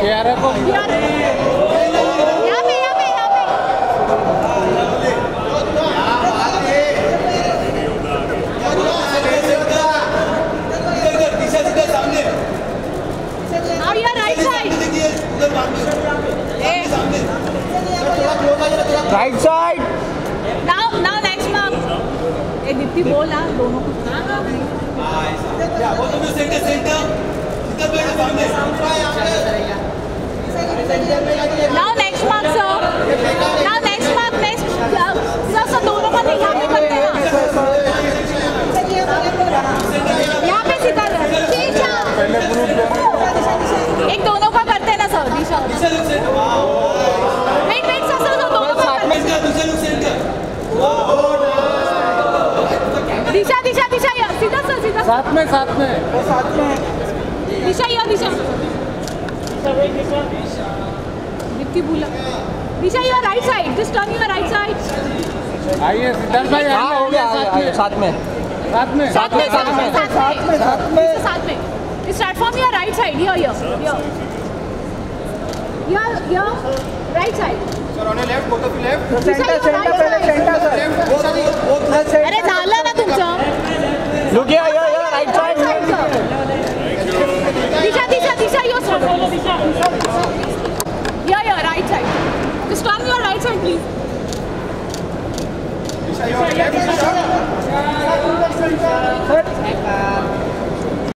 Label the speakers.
Speaker 1: कियारा को
Speaker 2: यहाँ पे Now you are right side.
Speaker 1: Right side.
Speaker 2: Now next mark. एक दीप्ति बोल ना दोनों. Now next mark sir. Now next mark next. Sir दोनों का यहाँ पे करते हैं. यहाँ पे सिद्धार्थ. एक दोनों का करते हैं ना सर. दिशा. वेट सर दोनों का करते हैं. दिशा सीधा सर सीधा.
Speaker 1: साथ में
Speaker 2: दिशा दीप्ति भूला. Disha your right side. Just turn your right side.
Speaker 1: आइए सिद्धार्थ भाई. हाँ हो गया. साथ में.
Speaker 2: Start from your right side. Here. Your right side.
Speaker 1: Sir, on your left, both of you left.
Speaker 2: Center, sir. अरे झाला ना तुमचं.
Speaker 1: Look here, right side.
Speaker 2: Disha, your side. Here, right side. Just turn your right side, please.
Speaker 1: Disha, your left side.